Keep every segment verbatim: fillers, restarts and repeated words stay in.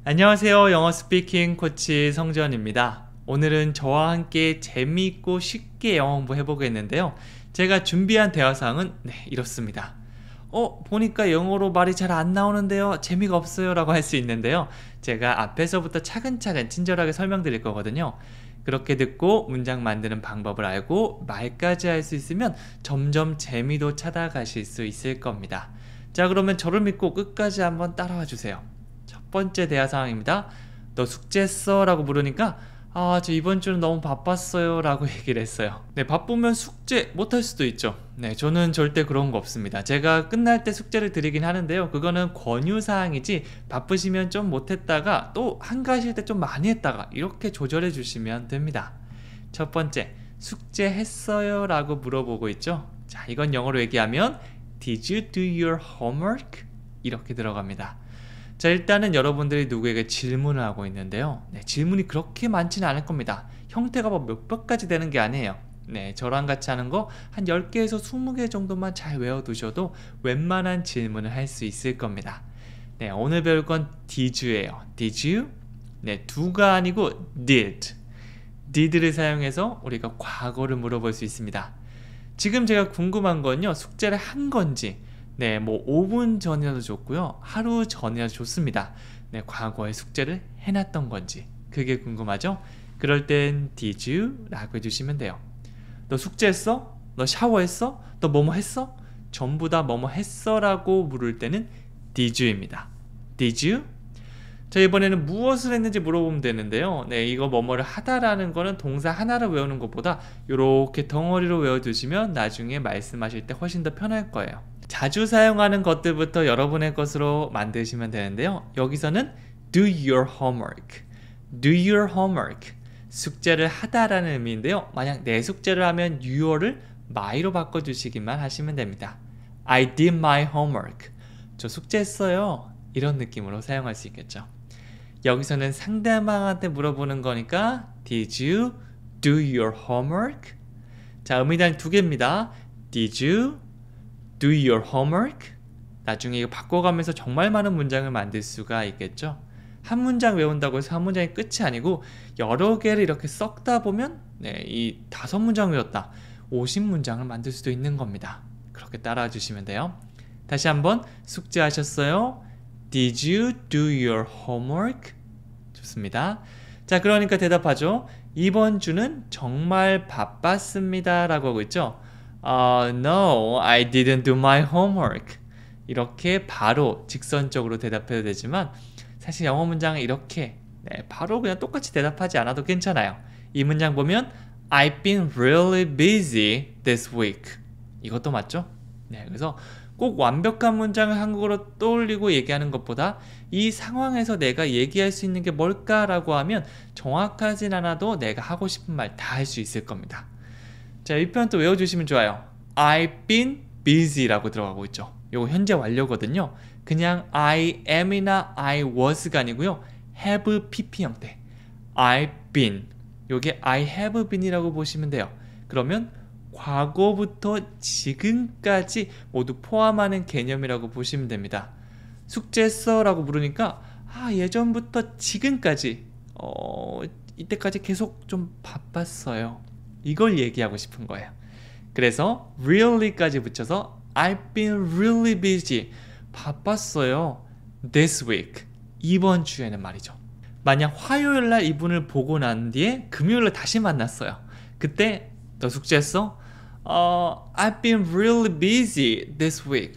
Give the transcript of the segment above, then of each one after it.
안녕하세요. 영어 스피킹 코치 성전입니다. 오늘은 저와 함께 재미있고 쉽게 영어 공부 해보겠는데요. 제가 준비한 대화사항은 네, 이렇습니다. 어, 보니까 영어로 말이 잘 안 나오는데요. 재미가 없어요. 라고 할 수 있는데요. 제가 앞에서부터 차근차근 친절하게 설명드릴 거거든요. 그렇게 듣고 문장 만드는 방법을 알고 말까지 할 수 있으면 점점 재미도 찾아가실 수 있을 겁니다. 자, 그러면 저를 믿고 끝까지 한번 따라와 주세요. 첫 번째 대화 상황입니다. 너 숙제했어? 라고 물으니까 아, 저 이번 주는 너무 바빴어요 라고 얘기를 했어요. 네, 바쁘면 숙제 못할 수도 있죠. 네, 저는 절대 그런 거 없습니다. 제가 끝날 때 숙제를 드리긴 하는데요. 그거는 권유사항이지 바쁘시면 좀 못했다가 또 한가하실 때 좀 많이 했다가 이렇게 조절해 주시면 됩니다. 첫 번째, 숙제했어요? 라고 물어보고 있죠. 자, 이건 영어로 얘기하면 Did you do your homework? 이렇게 들어갑니다. 자, 일단은 여러분들이 누구에게 질문을 하고 있는데요. 네, 질문이 그렇게 많지는 않을 겁니다. 형태가 뭐 몇몇 가지 되는 게 아니에요. 네, 저랑 같이 하는 거 한 열 개에서 스무 개 정도만 잘 외워두셔도 웬만한 질문을 할 수 있을 겁니다. 네, 오늘 배울 건 did예요. did you? 네, do가 아니고 did. did를 사용해서 우리가 과거를 물어볼 수 있습니다. 지금 제가 궁금한 건요, 숙제를 한 건지, 네, 뭐 오 분 전이라도 좋고요, 하루 전이라도 좋습니다. 네, 과거에 숙제를 해놨던 건지 그게 궁금하죠? 그럴 땐 did you? 라고 해주시면 돼요. 너 숙제했어? 너 샤워했어? 너 뭐뭐 했어? 전부 다 뭐뭐 했어? 라고 물을 때는 did you입니다. did you? 자, 이번에는 무엇을 했는지 물어보면 되는데요. 네, 이거 뭐뭐를 하다라는 거는 동사 하나를 외우는 것보다 이렇게 덩어리로 외워두시면 나중에 말씀하실 때 훨씬 더 편할 거예요. 자주 사용하는 것들부터 여러분의 것으로 만드시면 되는데요. 여기서는 do your homework, do your homework, 숙제를 하다라는 의미인데요. 만약 내 숙제를 하면 your를 my로 바꿔주시기만 하시면 됩니다. I did my homework, 저 숙제했어요, 이런 느낌으로 사용할 수 있겠죠. 여기서는 상대방한테 물어보는 거니까 Did you do your homework? 자, 의미단 두 개입니다. Did you do your homework? 나중에 이거 바꿔가면서 정말 많은 문장을 만들 수가 있겠죠. 한 문장 외운다고 해서 한 문장이 끝이 아니고 여러 개를 이렇게 썩다 보면 네, 이 다섯 문장 외웠다, 오십 문장을 만들 수도 있는 겁니다. 그렇게 따라와 주시면 돼요. 다시 한번, 숙제하셨어요? Did you do your homework? 좋습니다. 자, 그러니까 대답하죠. 이번 주는 정말 바빴습니다 라고 하고 있죠. uh, No, I didn't do my homework. 이렇게 바로 직선적으로 대답해도 되지만 사실 영어 문장은 이렇게 네, 바로 그냥 똑같이 대답하지 않아도 괜찮아요. 이 문장 보면 I've been really busy this week. 이것도 맞죠? 네, 그래서 꼭 완벽한 문장을 한국어로 떠올리고 얘기하는 것보다 이 상황에서 내가 얘기할 수 있는 게 뭘까라고 하면 정확하진 않아도 내가 하고 싶은 말 다 할 수 있을 겁니다. 자, 이 표현 또 외워주시면 좋아요. I've been busy라고 들어가고 있죠. 이거 현재 완료거든요. 그냥 I am이나 I was가 아니고요, have pp 형태. I've been, 요게 I have been이라고 보시면 돼요. 그러면 과거부터 지금까지 모두 포함하는 개념이라고 보시면 됩니다. 숙제했어? 라고 물으니까 아, 예전부터 지금까지 어, 이때까지 계속 좀 바빴어요, 이걸 얘기하고 싶은 거예요. 그래서 really까지 붙여서 I've been really busy, 바빴어요, this week, 이번 주에는 말이죠. 만약 화요일날 이분을 보고 난 뒤에 금요일날 다시 만났어요. 그때 너 숙제했어? 어, I've been really busy this week.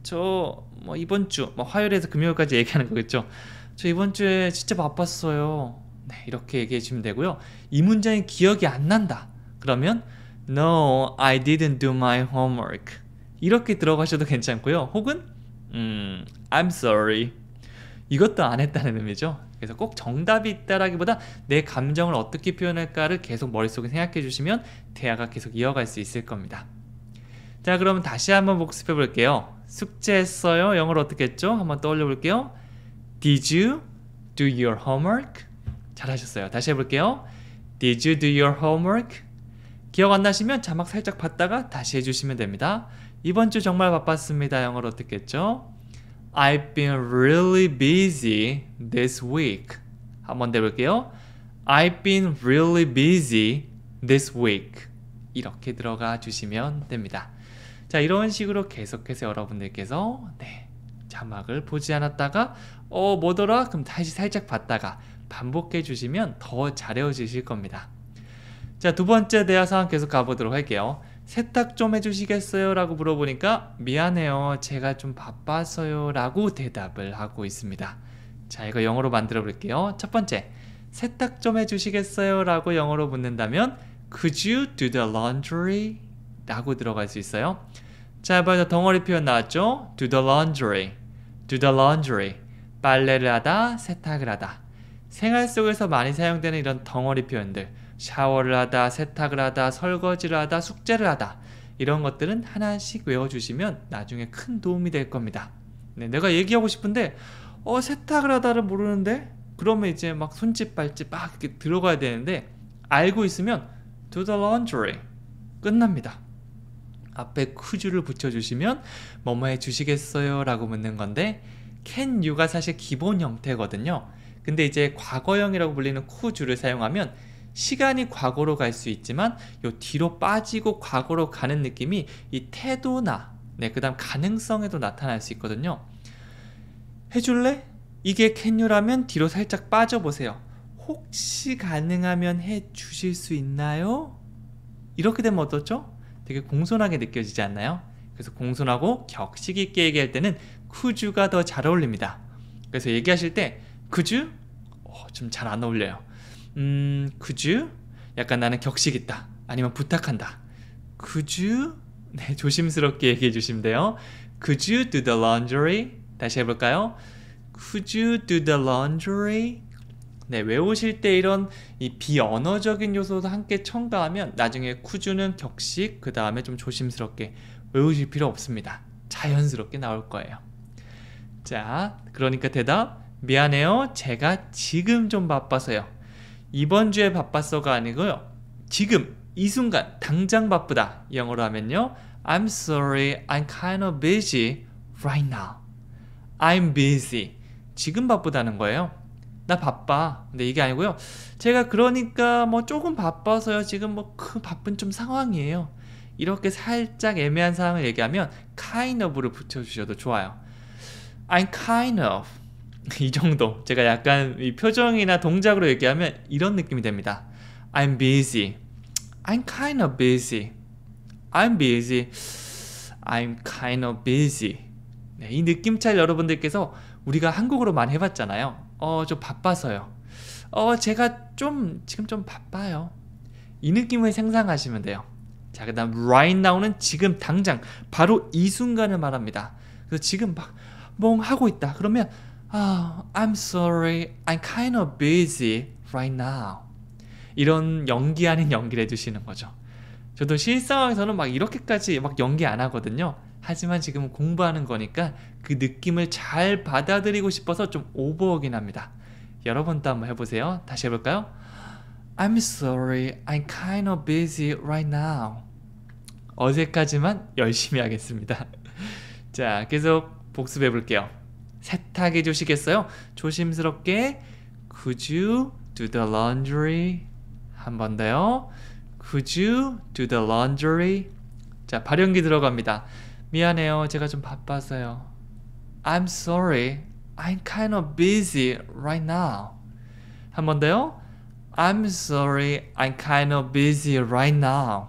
저 뭐 이번 주, 뭐 화요일에서 금요일까지 얘기하는 거겠죠. 저 이번 주에 진짜 바빴어요. 네, 이렇게 얘기해 주시면 되고요. 이 문장이 기억이 안 난다, 그러면 No, I didn't do my homework. 이렇게 들어가셔도 괜찮고요. 혹은 음, I'm sorry. 이것도 안 했다는 의미죠. 그래서 꼭 정답이 있다라기보다 내 감정을 어떻게 표현할까를 계속 머릿속에 생각해 주시면 대화가 계속 이어갈 수 있을 겁니다. 자, 그럼 다시 한번 복습해 볼게요. 숙제했어요? 영어로 어떻게 했죠? 한번 떠올려 볼게요. Did you do your homework? 잘하셨어요. 다시 해볼게요. Did you do your homework? 기억 안 나시면 자막 살짝 봤다가 다시 해주시면 됩니다. 이번 주 정말 바빴습니다. 영어로 어떻게 했죠? I've been really busy this week. 한번 더 해볼게요. I've been really busy this week. 이렇게 들어가 주시면 됩니다. 자, 이런 식으로 계속해서 여러분들께서 네, 자막을 보지 않았다가 어 뭐더라? 그럼 다시 살짝 봤다가 반복해 주시면 더 잘 외워지실 겁니다. 자, 두 번째 대화 상황 계속 가보도록 할게요. 세탁 좀 해주시겠어요? 라고 물어보니까 미안해요, 제가 좀 바빠서요 라고 대답을 하고 있습니다. 자, 이거 영어로 만들어 볼게요. 첫 번째, 세탁 좀 해주시겠어요? 라고 영어로 묻는다면 Could you do the laundry? 라고 들어갈 수 있어요. 자, 먼저 덩어리 표현 나왔죠? Do the laundry, do the laundry. 빨래를 하다, 세탁을 하다. 생활 속에서 많이 사용되는 이런 덩어리 표현들, 샤워를 하다, 세탁을 하다, 설거지를 하다, 숙제를 하다, 이런 것들은 하나씩 외워주시면 나중에 큰 도움이 될 겁니다. 네, 내가 얘기하고 싶은데 어 세탁을 하다를 모르는데 그러면 이제 막 손짓 발짓 막 이렇게 들어가야 되는데 알고 있으면 do the laundry 끝납니다. 앞에 could you를 붙여주시면 뭐뭐 해주시겠어요? 라고 묻는 건데 can you가 사실 기본 형태거든요. 근데 이제 과거형이라고 불리는 could you를 사용하면 시간이 과거로 갈 수 있지만 요 뒤로 빠지고 과거로 가는 느낌이 이 태도나 네, 그 다음 가능성에도 나타날 수 있거든요. 해줄래? 이게 can you라면 뒤로 살짝 빠져보세요. 혹시 가능하면 해주실 수 있나요? 이렇게 되면 어떻죠? 되게 공손하게 느껴지지 않나요? 그래서 공손하고 격식 있게 얘기할 때는 could you가 더 잘 어울립니다. 그래서 얘기하실 때 could you? 어, 좀 잘 안 어울려요. 음, could you? 약간 나는 격식 있다. 아니면 부탁한다. Could you? 네, 조심스럽게 얘기해 주시면 돼요. Could you do the laundry? 다시 해볼까요? Could you do the laundry? 네, 외우실 때 이런 이 비언어적인 요소도 함께 첨가하면 나중에 could you는 격식, 그 다음에 좀 조심스럽게 외우실 필요 없습니다. 자연스럽게 나올 거예요. 자, 그러니까 대답. 미안해요, 제가 지금 좀 바빠서요. 이번 주에 바빴어가 아니고요. 지금, 이 순간, 당장 바쁘다. 영어로 하면요. I'm sorry, I'm kind of busy right now. I'm busy. 지금 바쁘다는 거예요. 나 바빠. 근데 이게 아니고요. 제가 그러니까 뭐 조금 바빠서요. 지금 뭐 그 바쁜 좀 상황이에요. 이렇게 살짝 애매한 상황을 얘기하면 kind of를 붙여주셔도 좋아요. I'm kind of. 이 정도. 제가 약간 이 표정이나 동작으로 얘기하면 이런 느낌이 됩니다. I'm busy. I'm kind of busy. I'm busy. I'm kind of busy. 네, 이 느낌 차이 여러분들께서 우리가 한국어로 많이 해봤잖아요. 어, 좀 바빠서요. 어, 제가 좀 지금 좀 바빠요. 이 느낌을 상상하시면 돼요. 자, 그 다음 right now는 지금 당장 바로 이 순간을 말합니다. 그래서 지금 막 뭐 하고 있다. 그러면 아, I'm sorry, I'm kind of busy right now. 이런 연기 아닌 연기를 해주시는 거죠. 저도 실상에서는 막 이렇게까지 막 연기 안 하거든요. 하지만 지금 공부하는 거니까 그 느낌을 잘 받아들이고 싶어서 좀 오버하긴 합니다. 여러분도 한번 해보세요. 다시 해볼까요? I'm sorry, I'm kind of busy right now. 어색하지만 열심히 하겠습니다. 자, 계속 복습해 볼게요. 세탁해 주시겠어요? 조심스럽게 Could you do the laundry? 한 번 더요. Could you do the laundry? 자, 발연기 들어갑니다. 미안해요, 제가 좀 바빠서요. I'm sorry, I'm kind of busy right now. 한 번 더요. I'm sorry, I'm kind of busy right now.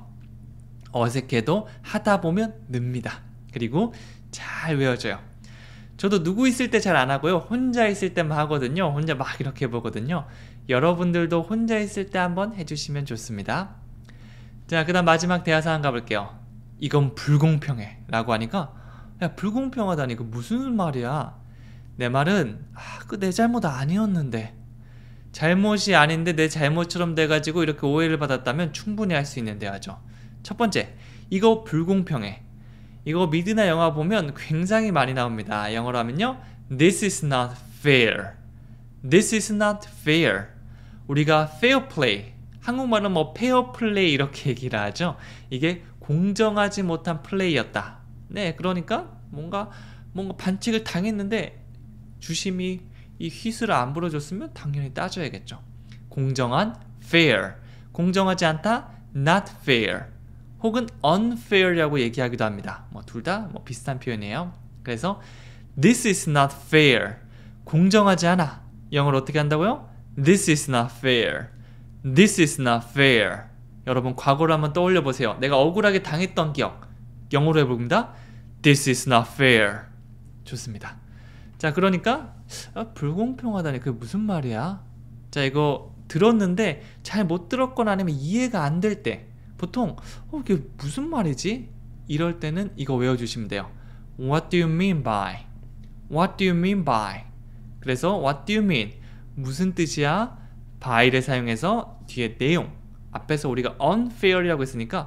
어색해도 하다 보면 늡니다. 그리고 잘 외워져요. 저도 누구 있을 때 잘 안 하고요. 혼자 있을 때만 하거든요. 혼자 막 이렇게 해보거든요. 여러분들도 혼자 있을 때 한번 해주시면 좋습니다. 자, 그 다음 마지막 대화 상황 가볼게요. 이건 불공평해 라고 하니까 야, 불공평하다니 그 무슨 말이야? 내 말은 아, 그 내 잘못 아니었는데 잘못이 아닌데 내 잘못처럼 돼가지고 이렇게 오해를 받았다면 충분히 할 수 있는 대화죠. 첫 번째, 이거 불공평해. 이거 미드나 영화 보면 굉장히 많이 나옵니다. 영어로 하면요, This is not fair. This is not fair. 우리가 fair play, 한국말은 뭐 fair play 이렇게 얘기를 하죠. 이게 공정하지 못한 플레이였다. 네, 그러니까 뭔가 뭔가 반칙을 당했는데 주심이 이 휘슬을 안 불어줬으면 당연히 따져야겠죠. 공정한 fair, 공정하지 않다 not fair, 혹은 unfair이라고 얘기하기도 합니다. 뭐 둘 다 뭐 비슷한 표현이에요. 그래서 this is not fair, 공정하지 않아. 영어로 어떻게 한다고요? This is not fair, this is not fair. 여러분 과거를 한번 떠올려 보세요. 내가 억울하게 당했던 기억 영어로 해봅니다. This is not fair. 좋습니다. 자, 그러니까 아, 불공평하다니 그게 무슨 말이야? 자, 이거 들었는데 잘 못 들었거나 아니면 이해가 안 될 때 보통 어, 이게 무슨 말이지? 이럴 때는 이거 외워주시면 돼요. What do you mean by? What do you mean by? 그래서 What do you mean? 무슨 뜻이야? by를 사용해서 뒤에 내용, 앞에서 우리가 unfair이라고 했으니까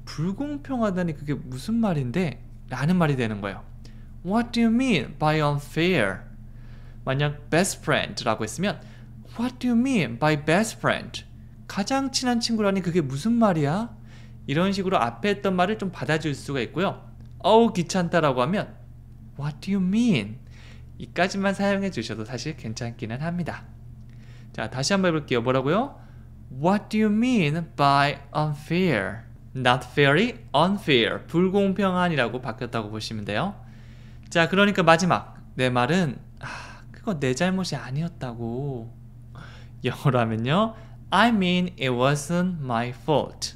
불공평하다니 그게 무슨 말인데? 라는 말이 되는 거예요. What do you mean by unfair? 만약 best friend라고 했으면 What do you mean by best friend? 가장 친한 친구라니 그게 무슨 말이야? 이런 식으로 앞에 했던 말을 좀 받아줄 수가 있고요. 어우 귀찮다라고 하면 What do you mean? 이까지만 사용해 주셔도 사실 괜찮기는 합니다. 자, 다시 한번 해볼게요. 뭐라고요? What do you mean by unfair? Not fairly, unfair. 불공평한이라고 바뀌었다고 보시면 돼요. 자, 그러니까 마지막. 내 말은 아, 그거 내 잘못이 아니었다고. 영어로 하면요. I mean it wasn't my fault.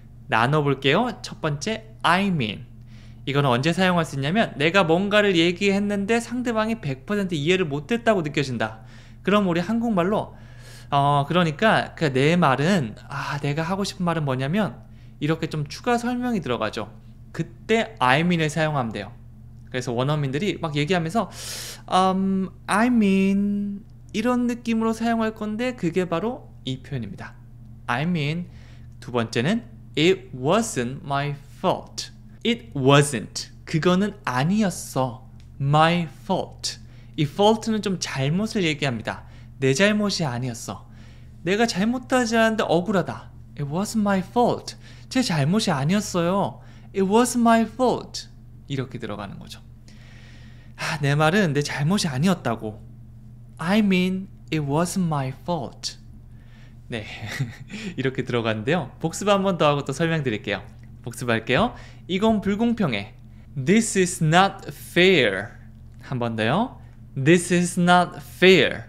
나눠볼게요. 첫 번째, I mean. 이거는 언제 사용할 수 있냐면 내가 뭔가를 얘기했는데 상대방이 백 퍼센트 이해를 못했다고 느껴진다. 그럼 우리 한국말로 어 그러니까 그 내 말은 아 내가 하고 싶은 말은 뭐냐면 이렇게 좀 추가 설명이 들어가죠. 그때 I mean을 사용하면 돼요. 그래서 원어민들이 막 얘기하면서 um, I mean 이런 느낌으로 사용할 건데 그게 바로 이 표현입니다. I mean. 두 번째는 It wasn't my fault. It wasn't. 그거는 아니었어. My fault. 이 fault는 좀 잘못을 얘기합니다. 내 잘못이 아니었어. 내가 잘못하지 않았는데 억울하다. It wasn't my fault. 제 잘못이 아니었어요. It wasn't my fault. 이렇게 들어가는 거죠. 아, 내 말은 내 잘못이 아니었다고. I mean it wasn't my fault. 네, 이렇게 들어가는데요. 복습 한 번 더 하고 또 설명드릴게요. 복습할게요. 이건 불공평해. This is not fair. 한 번 더요. This is not fair.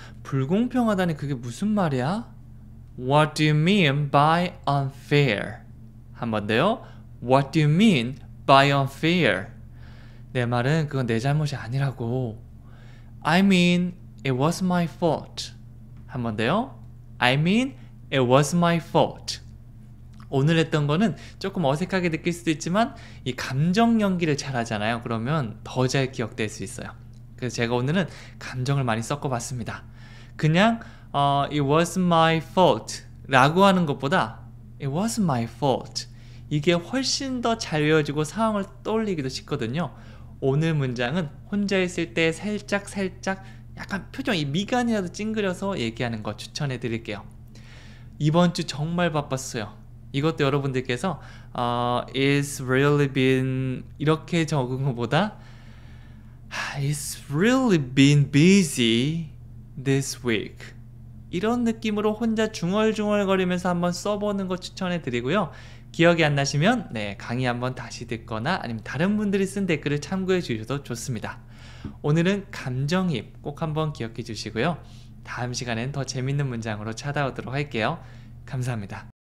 불공평하다니 그게 무슨 말이야? What do you mean by unfair? 한 번 더요. What do you mean by unfair? 내 말은 그건 내 잘못이 아니라고. I mean it was my fault. 한 번 더요. I mean it was my fault. 오늘 했던 거는 조금 어색하게 느낄 수도 있지만 이 감정 연기를 잘 하잖아요. 그러면 더 잘 기억될 수 있어요. 그래서 제가 오늘은 감정을 많이 섞어봤습니다. 그냥 어, it was my fault 라고 하는 것보다 it was my fault 이게 훨씬 더 잘 외워지고 상황을 떠올리기도 쉽거든요. 오늘 문장은 혼자 있을 때 살짝 살짝 약간 표정이 미간이라도 찡그려서 얘기하는 거 추천해 드릴게요. 이번 주 정말 바빴어요. 이것도 여러분들께서 어, It's really been 이렇게 적은 것보다 It's really been busy this week 이런 느낌으로 혼자 중얼중얼거리면서 한번 써보는 거 추천해 드리고요. 기억이 안 나시면 네, 강의 한번 다시 듣거나 아니면 다른 분들이 쓴 댓글을 참고해 주셔도 좋습니다. 오늘은 감정입 꼭 한번 기억해 주시고요. 다음 시간엔 더 재밌는 문장으로 찾아오도록 할게요. 감사합니다.